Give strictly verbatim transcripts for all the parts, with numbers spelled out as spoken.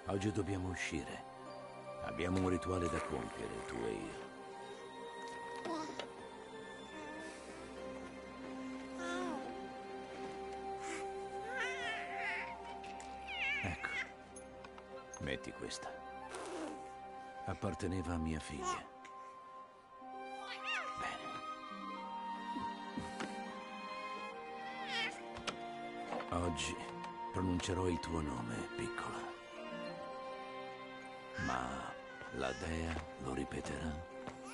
Oggi dobbiamo uscire. Abbiamo un rituale da compiere, tu e io. Ecco. Metti questa. Apparteneva a mia figlia. Bene. Oggi pronuncerò il tuo nome, piccola. Ma la dea lo ripeterà?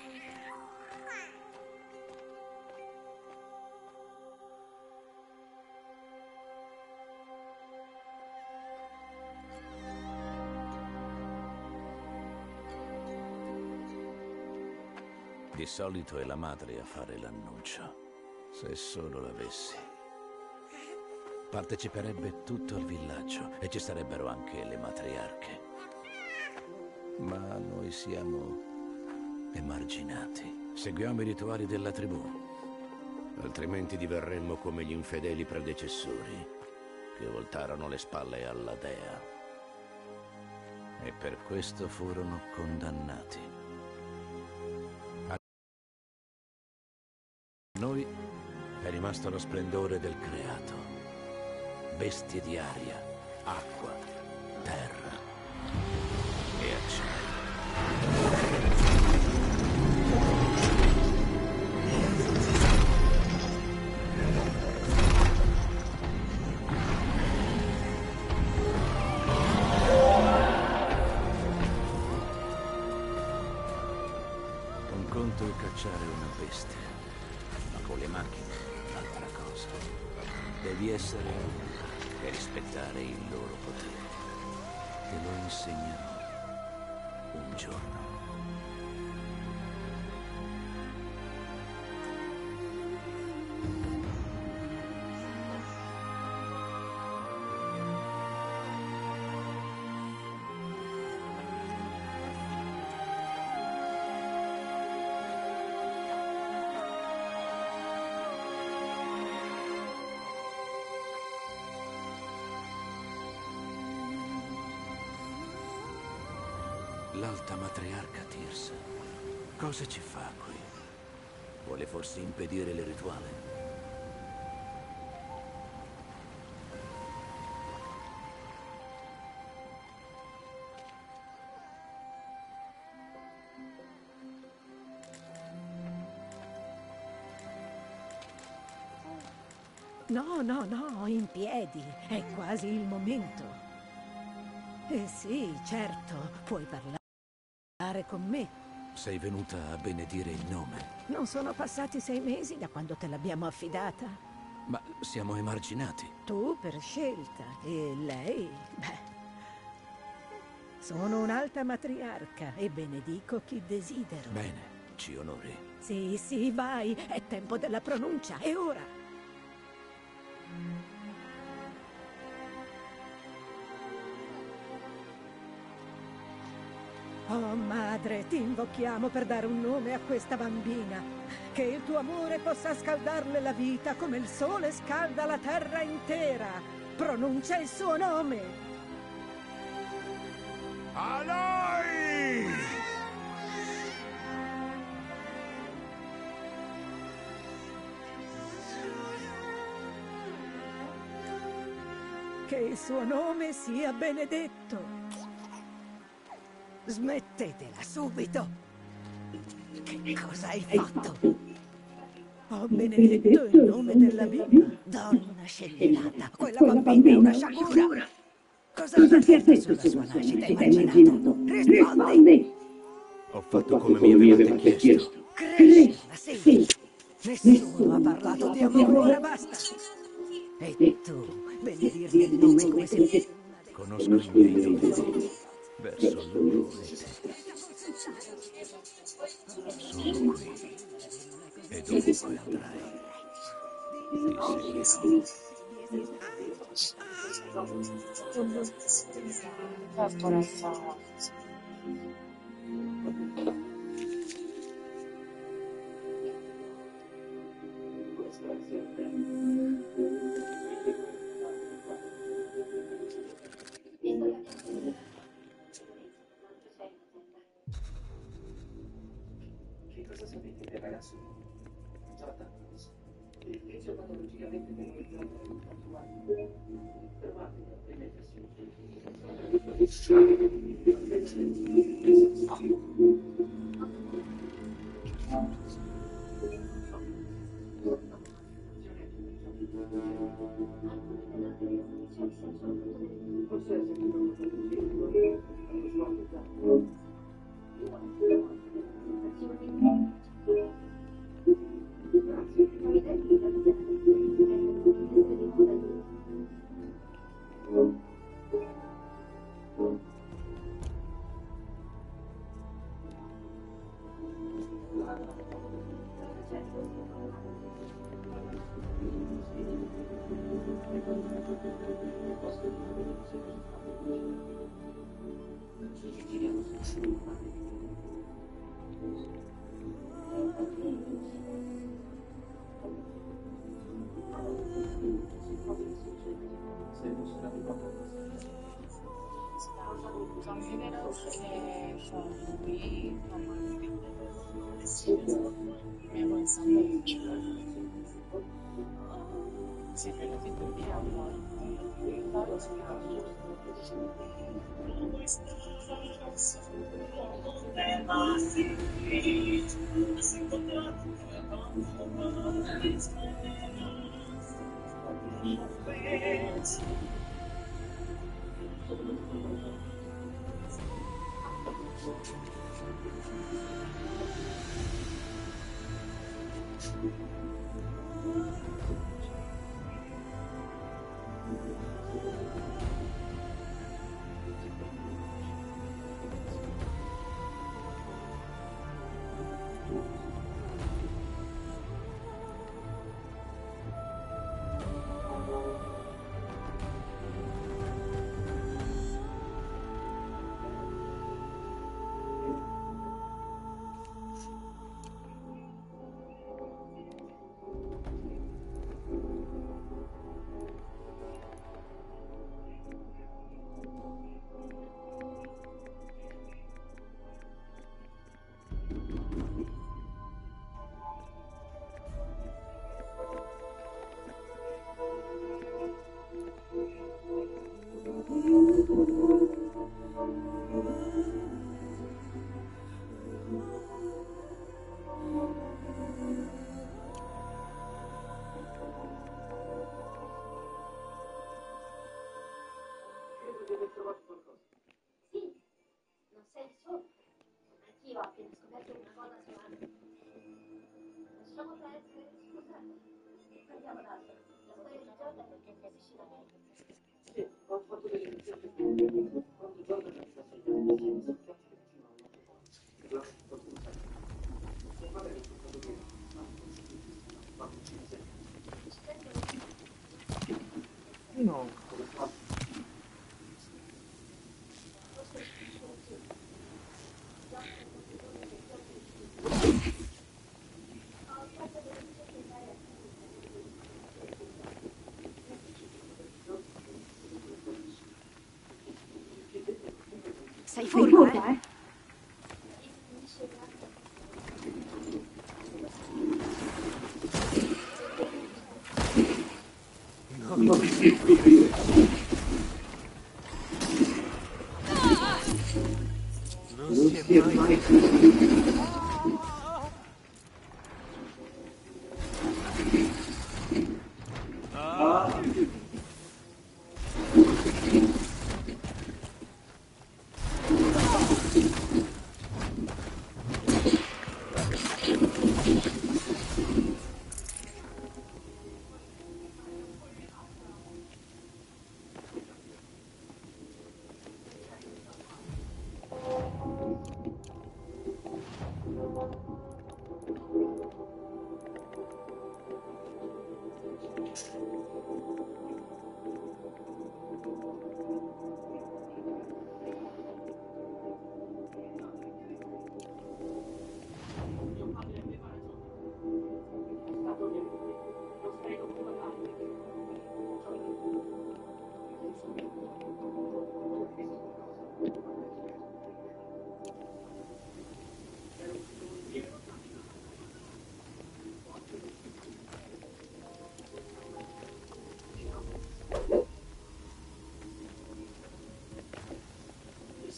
Di solito è la madre a fare l'annuncio. Se solo l'avessi. Parteciperebbe tutto il villaggio e ci sarebbero anche le matriarche. Ma noi siamo emarginati. Seguiamo i rituali della tribù. Altrimenti diverremmo come gli infedeli predecessori che voltarono le spalle alla dea. E per questo furono condannati. A noi è rimasto lo splendore del creato. Bestie di aria, acqua, terra e acciaio. Un conto è cacciare una bestia, ma con le macchine è un'altra cosa. Devi essere unica e rispettare il loro potere. Te lo insegnerò un giorno. L'alta matriarca Tirsa. Cosa ci fa qui? Vuole forse impedire il rituale? No, no, no, in piedi. È quasi il momento. Eh sì, certo, puoi parlare con me. Sei venuta a benedire il nome. Non sono passati sei mesi da quando te l'abbiamo affidata. Ma siamo emarginati. Tu per scelta e lei, beh... Sono un'alta matriarca e benedico chi desidero. Bene, ci onori. Sì, sì, vai, è tempo della pronuncia, è ora. Oh madre, ti invochiamo per dare un nome a questa bambina. Che il tuo amore possa scaldarle la vita come il sole scalda la terra intera. Pronuncia il suo nome. Aloi! Che il suo nome sia benedetto. Smettetela subito! Che cosa hai fatto? Ho benedetto il nome della bimba. Donna scellata, quella bambina è una sciagura. Cosa ti ha detto sulla sua nascita? Immaginato? Rispondi! Ho fatto come mi avete chiesto. Crescila, sì. Nessuno ha parlato di amore, ora basta. E tu, benedirmi il nome come se... Conosco i miei doveri. Verso loro e te. Sono qui. E dovunque andrai, ti seguirò. Sei furba, eh? Non ti seguire. Non si è mai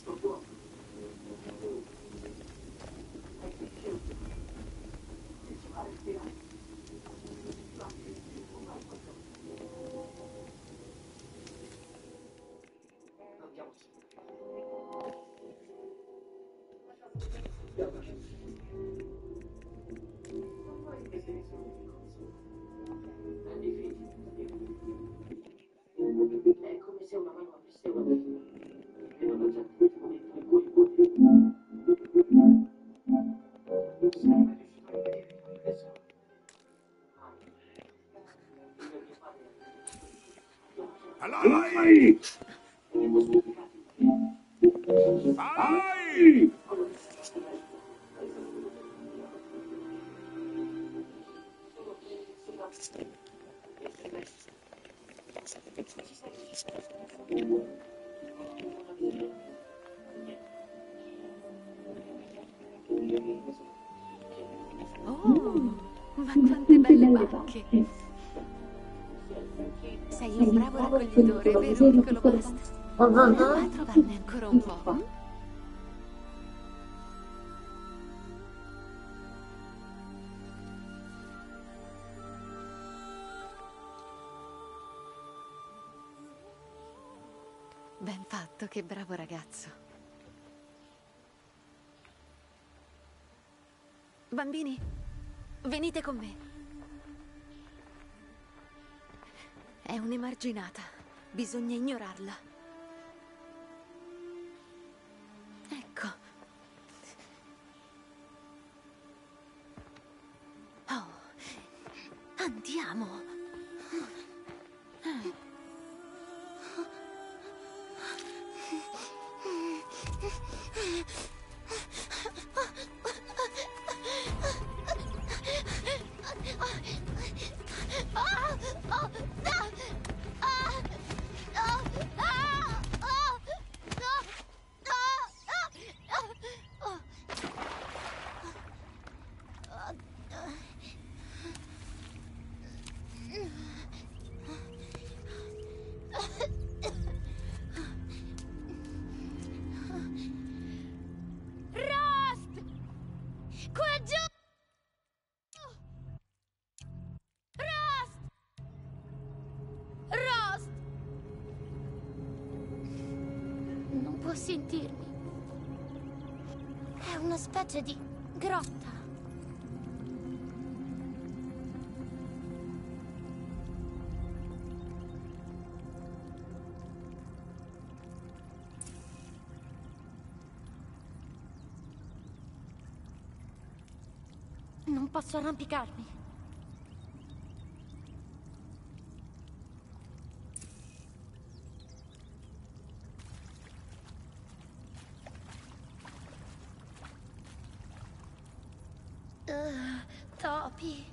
Alai! Alai! Oh, ma quante belle bacche! Sei un bravo raccoglitore, vero, piccolo Bast? Va a trovarne ancora un po'. hm? Ben fatto, che bravo ragazzo. Bambini, venite con me. È un'emarginata. Bisogna ignorarla. Ecco. Oh, andiamo. Rost! Qua giù! Rost! Rost! Non può sentirmi. È una specie di grotta. Non posso arrampicarmi. Uh, topi.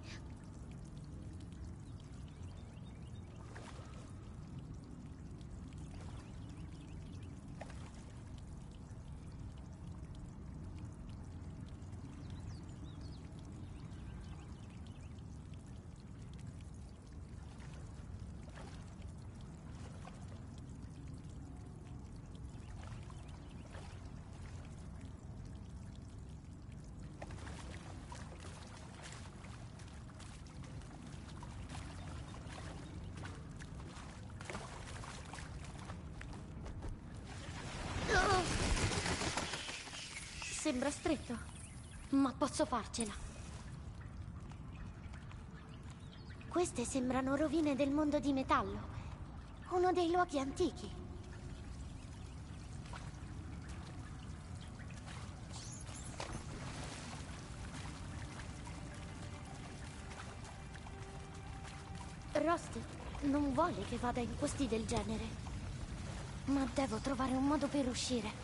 Sembra stretto, ma posso farcela. Queste sembrano rovine del mondo di metallo, uno dei luoghi antichi. Rost non vuole che vada in posti del genere, ma devo trovare un modo per uscire.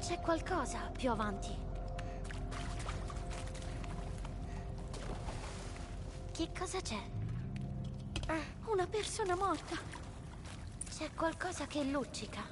C'è qualcosa più avanti. Che cosa c'è? Una persona morta. C'è qualcosa che luccica.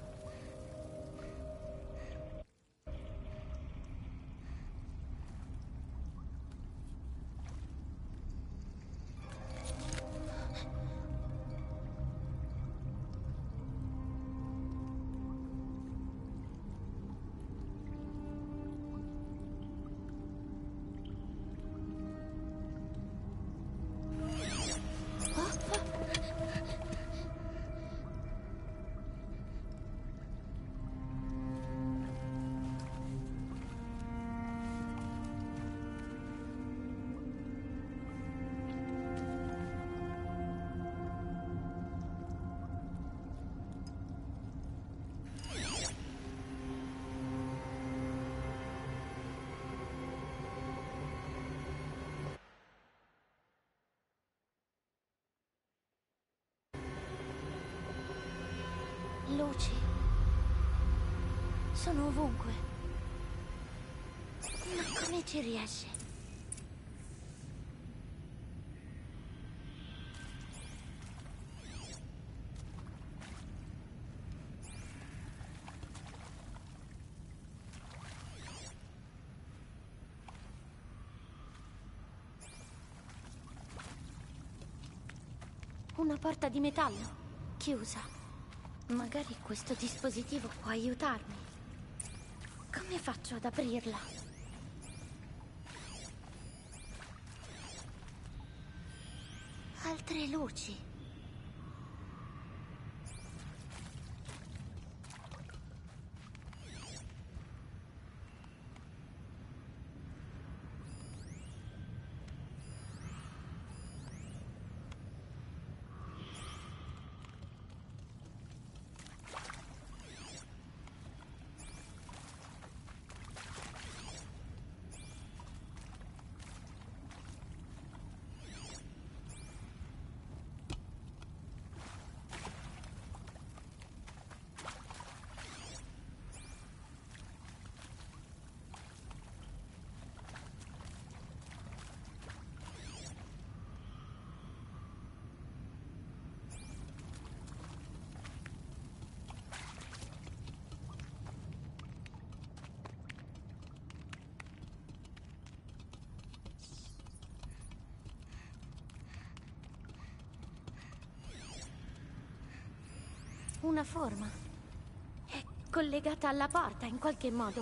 Luci. Sono ovunque. Ma come ci riesce? Una porta di metallo, chiusa. Magari questo dispositivo può aiutarmi. Come faccio ad aprirla? Altre luci. Una forma. È collegata alla porta in qualche modo.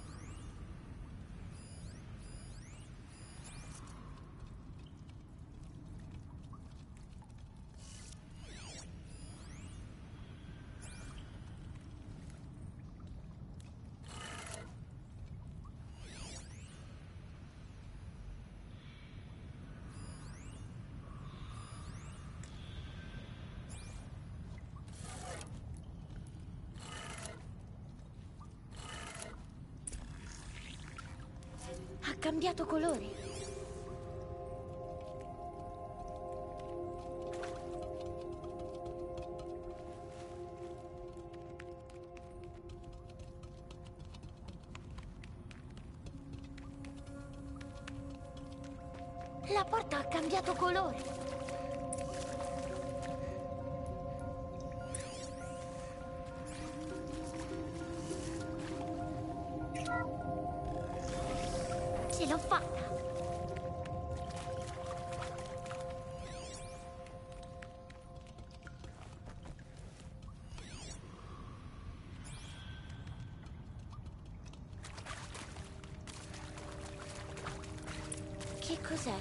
Ha cambiato colori. La porta ha cambiato colore. Ce l'ho fatta! Che cos'è?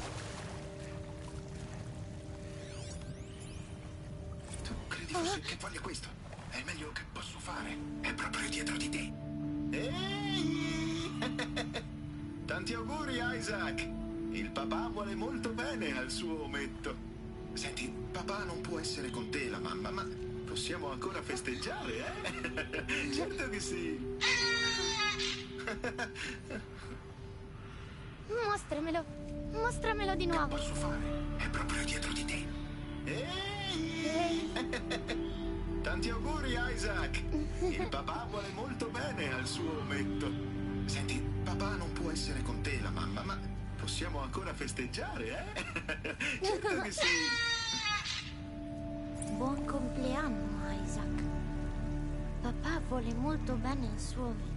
Tu credi forse che voglia questo? È il meglio che posso fare. È proprio dietro di te. Ehi! Tanti auguri, Isaac! Il papà vuole molto bene al suo ometto. Senti, papà non può essere con te, la mamma, ma possiamo ancora festeggiare, eh? Certo che sì! Mostramelo! Mostramelo di nuovo! Posso fare? È proprio dietro di te. Ehi! Tanti auguri, Isaac! Il papà vuole molto bene al suo ometto. Senti, papà non può essere con te, la mamma, ma possiamo ancora festeggiare, eh? Certo che sì. Buon compleanno, Isaac. Papà vuole molto bene al suo ometto.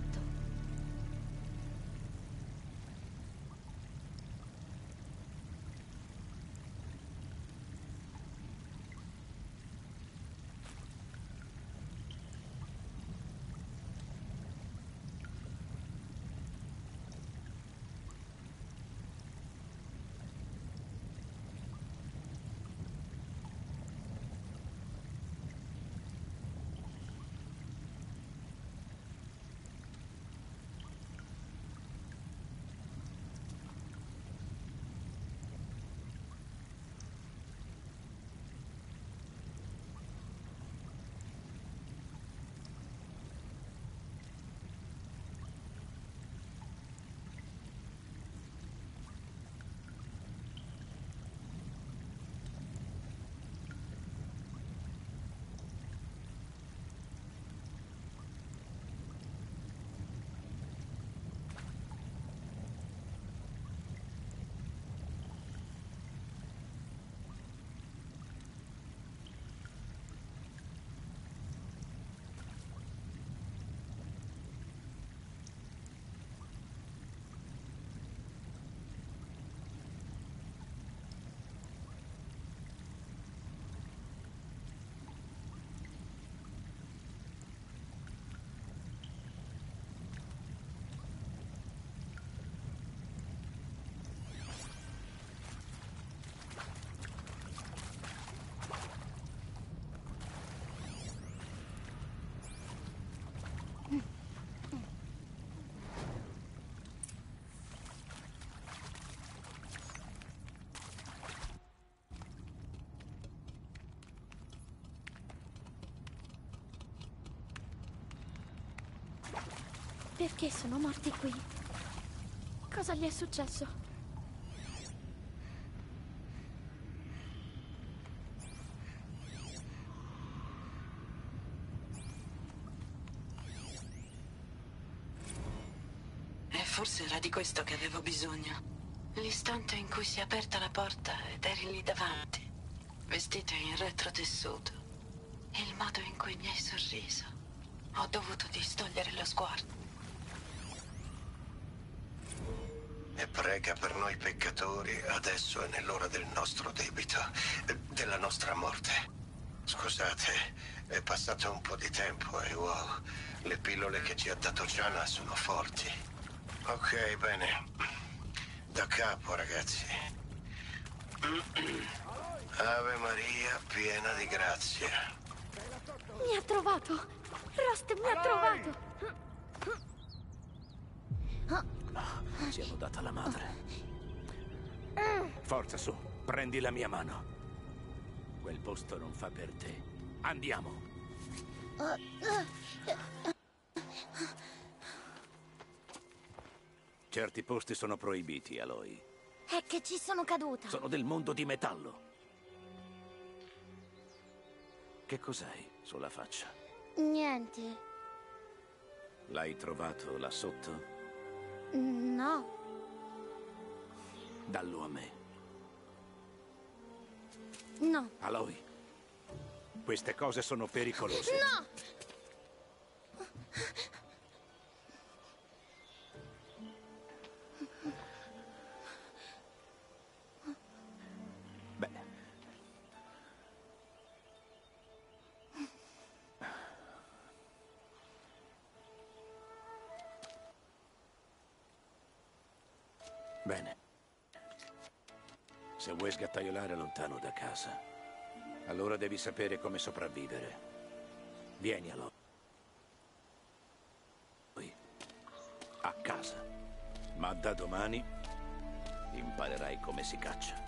Perché sono morti qui? Cosa gli è successo? E forse era di questo che avevo bisogno. L'istante in cui si è aperta la porta ed eri lì davanti, vestito in retrotessuto. Il modo in cui mi hai sorriso. Ho dovuto distogliere lo sguardo. E prega per noi peccatori, adesso è nell'ora del nostro debito, della nostra morte. Scusate, è passato un po' di tempo e wow, le pillole che ci ha dato Gianna sono forti. Ok, bene. Da capo, ragazzi. Ave Maria, piena di grazia. Mi ha trovato! Rust mi ha trovato! Siamo data la madre. Forza su, prendi la mia mano. Quel posto non fa per te. Andiamo. Certi posti sono proibiti, Aloy. È che ci sono caduta. Sono del mondo di metallo. Che cos'hai sulla faccia? Niente. L'hai trovato là sotto? No. Dallo a me. No. Aloy, queste cose sono pericolose. No! Bene. Bene. Se vuoi sgattaiolare lontano da casa, allora devi sapere come sopravvivere. Vieni, Aloy. A casa. Ma da domani imparerai come si caccia.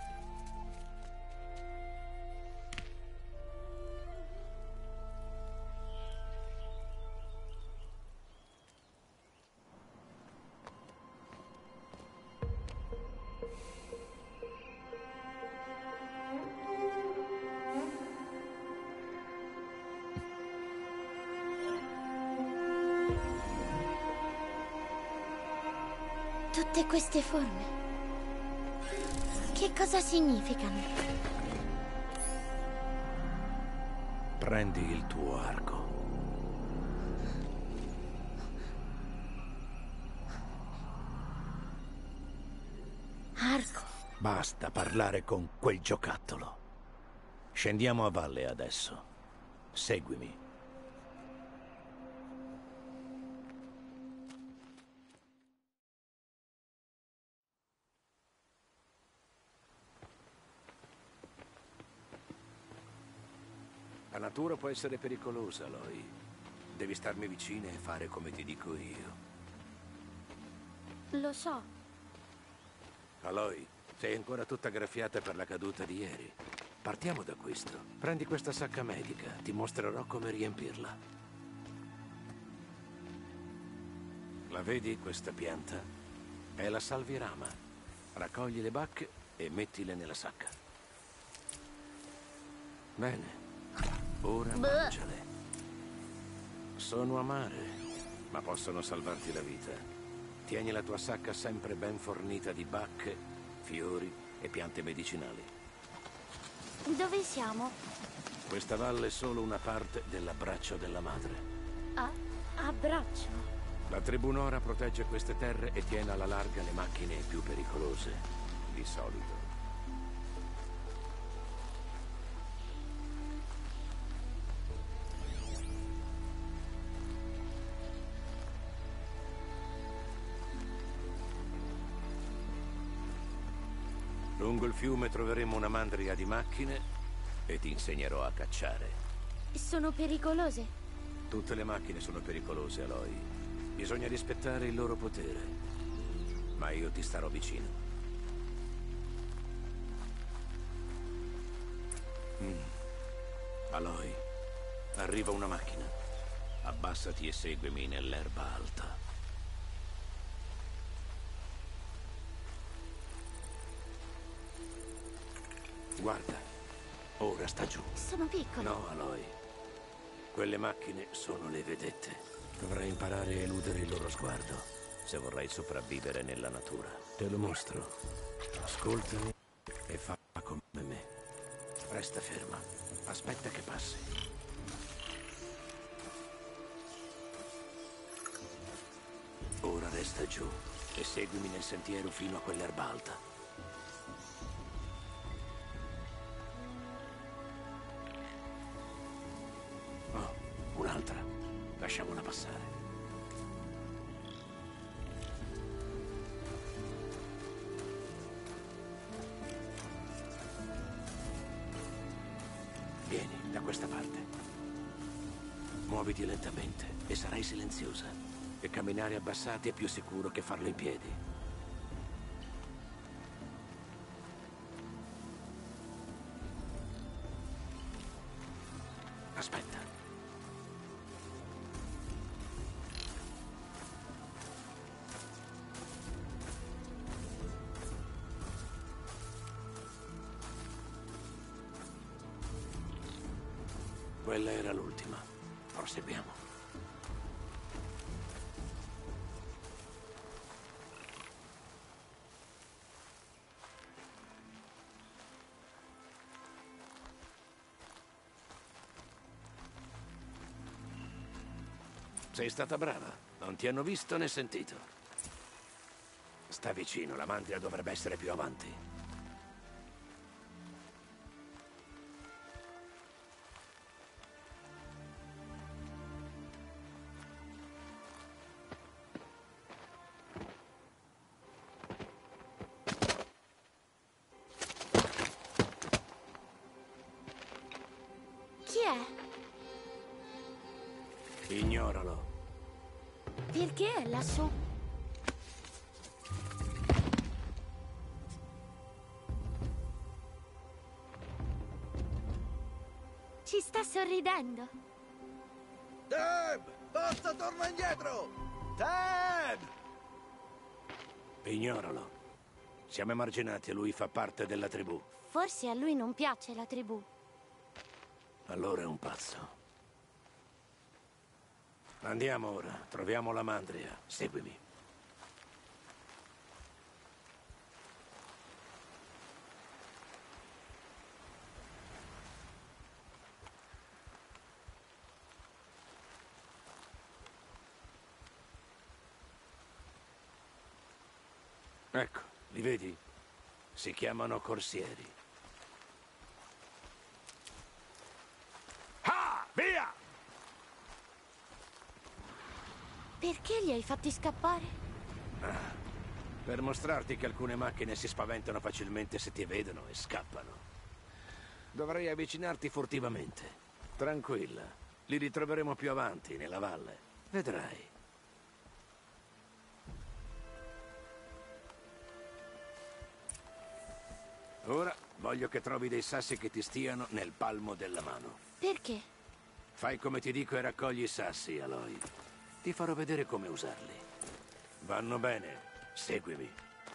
Tutte queste forme. Che cosa significano? Prendi il tuo arco. Arco. Basta parlare con quel giocattolo. Scendiamo a valle adesso. Seguimi. La natura può essere pericolosa, Aloy. Devi starmi vicino e fare come ti dico io. Lo so. Aloy, sei ancora tutta graffiata per la caduta di ieri. Partiamo da questo. Prendi questa sacca medica, ti mostrerò come riempirla. La vedi questa pianta? È la salvirama. Raccogli le bacche e mettile nella sacca. Bene. Ora mangiale. Sono amare, ma possono salvarti la vita. Tieni la tua sacca sempre ben fornita di bacche, fiori e piante medicinali. Dove siamo? Questa valle è solo una parte dell'abbraccio della madre. A... abbraccio. La tribù Nora protegge queste terre e tiene alla larga le macchine più pericolose, di solito. Lungo il fiume troveremo una mandria di macchine e ti insegnerò a cacciare. Sono pericolose. Tutte le macchine sono pericolose, Aloy. Bisogna rispettare il loro potere. Ma io ti starò vicino. Mm. Aloy, arriva una macchina. Abbassati e seguimi nell'erba alta. Guarda, ora sta giù. Sono piccole. No, Aloy. Quelle macchine sono le vedette. Dovrai imparare a eludere il loro sguardo se vorrai sopravvivere nella natura. Te lo mostro. Ascoltami e fa come me. Resta ferma. Aspetta che passi. Ora resta giù e seguimi nel sentiero fino a quell'erba alta. Un'altra. Lasciamola passare. Vieni, da questa parte. Muoviti lentamente e sarai silenziosa. E camminare abbassati è più sicuro che farlo in piedi. Aspetta. Quella era l'ultima. Proseguiamo. Sei stata brava. Non ti hanno visto né sentito. Sta vicino, la mandria dovrebbe essere più avanti. Chi è? Ignoralo. Perché è lassù? Ci sta sorridendo. Deb! Forza, torna indietro! Deb! Ignoralo. Siamo emarginati e lui fa parte della tribù. Forse a lui non piace la tribù. Allora è un pazzo. Andiamo ora, troviamo la mandria. Seguimi. Ecco, li vedi? Si chiamano corsieri. Ah, via! Perché li hai fatti scappare? Ah, per mostrarti che alcune macchine si spaventano facilmente se ti vedono e scappano. Dovrei avvicinarti furtivamente. Tranquilla, li ritroveremo più avanti, nella valle. Vedrai. Ora voglio che trovi dei sassi che ti stiano nel palmo della mano. Perché? Fai come ti dico e raccogli i sassi, Aloy. Ti farò vedere come usarli. Vanno bene, seguimi.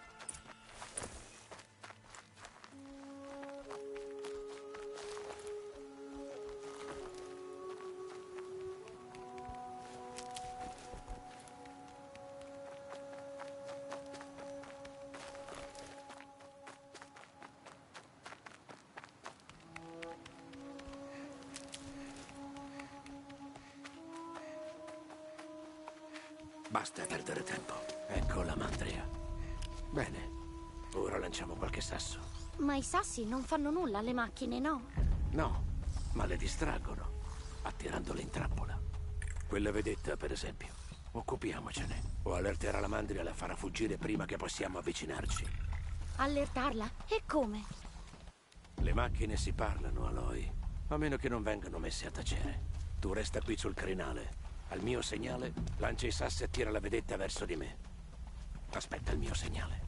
Basta perdere tempo. Ecco la mandria. Bene, ora lanciamo qualche sasso. Ma i sassi non fanno nulla alle macchine, no? No, ma le distraggono, attirandole in trappola. Quella vedetta, per esempio. Occupiamocene. O allerterà la mandria e la farà fuggire prima che possiamo avvicinarci. Allertarla? E come? Le macchine si parlano, Aloy. A meno che non vengano messe a tacere. Tu resta qui sul crinale. Al mio segnale, lancia i sassi e attira la vedetta verso di me. Aspetta il mio segnale.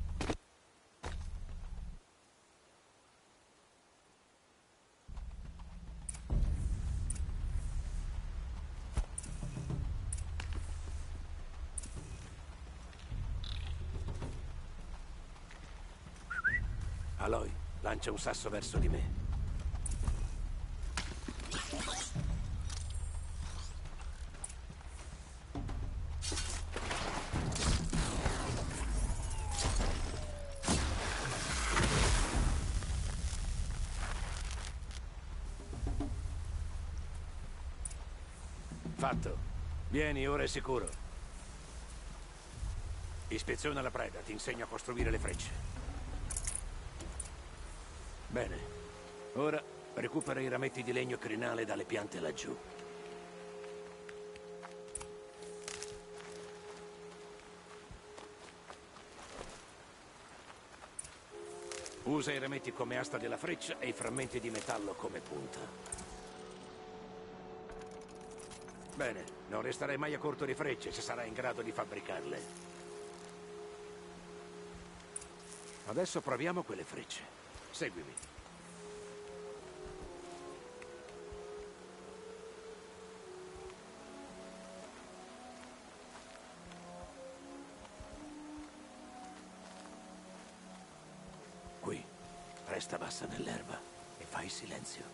Aloy, lancia un sasso verso di me. Fatto. Vieni, ora è sicuro. Ispeziona la preda, ti insegno a costruire le frecce. Bene. Ora recupera i rametti di legno crinale dalle piante laggiù. Usa i rametti come asta della freccia e i frammenti di metallo come punta. Bene, non resterai mai a corto di frecce se sarai in grado di fabbricarle. Adesso proviamo quelle frecce. Seguimi. Qui, resta bassa nell'erba e fai silenzio.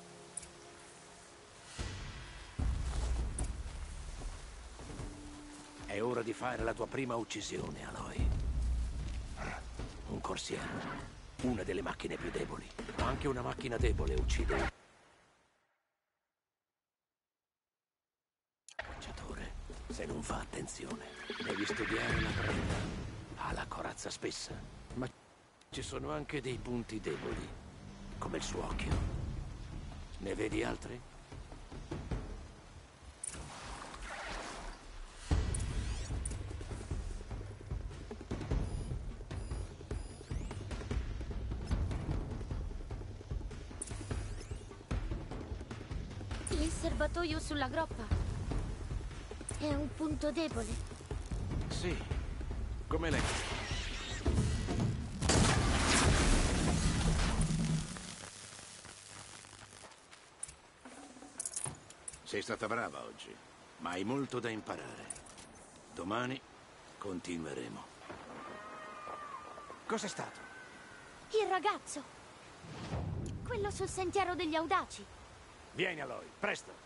È ora di fare la tua prima uccisione, Aloy. Un corsiere. Una delle macchine più deboli. Anche una macchina debole uccide. Cacciatore, se non fa attenzione, devi studiare la preda. Ha la corazza spessa, ma ci sono anche dei punti deboli, come il suo occhio. Ne vedi altri? Il serbatoio sulla groppa è un punto debole. Sì, come lei. Sei stata brava oggi, ma hai molto da imparare. Domani continueremo. Cos'è stato? Il ragazzo! Quello sul sentiero degli audaci. Vieni, Aloy, presto!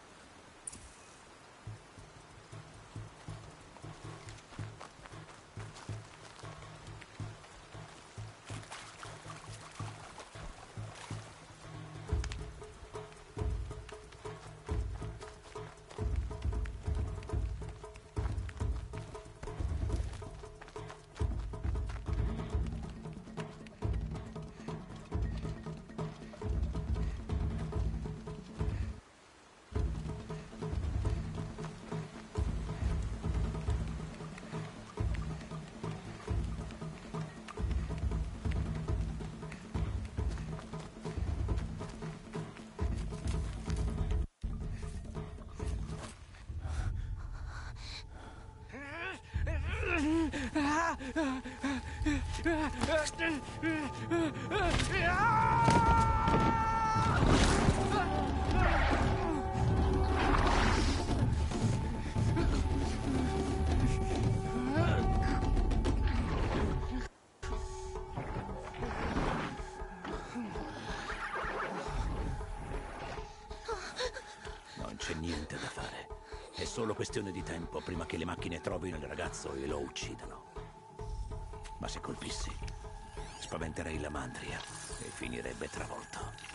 Non c'è niente da fare. È solo questione di tempo prima che le macchine trovino il ragazzo e lo uccidano. Ma se colpissi, spaventerei la Mandria e finirebbe travolto.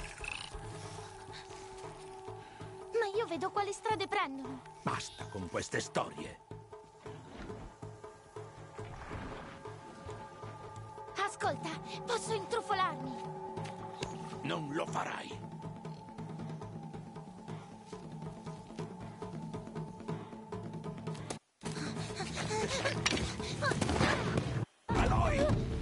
Ma io vedo quali strade prendono. Basta con queste storie. Ascolta, posso intrufolarmi. Non lo farai. Aloy!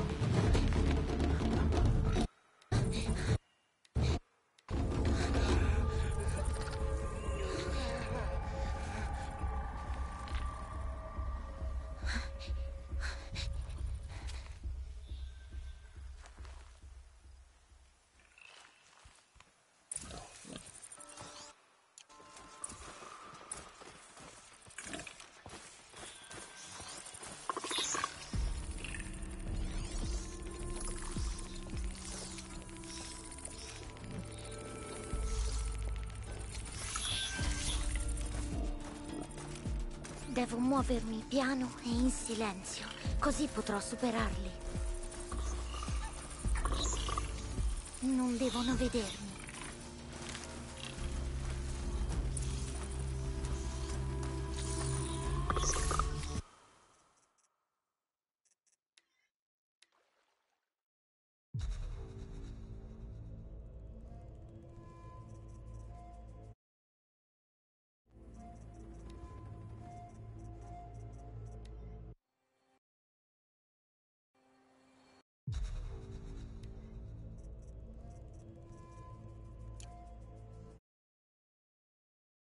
Devo muovermi piano e in silenzio, così potrò superarli. Non devono vedermi.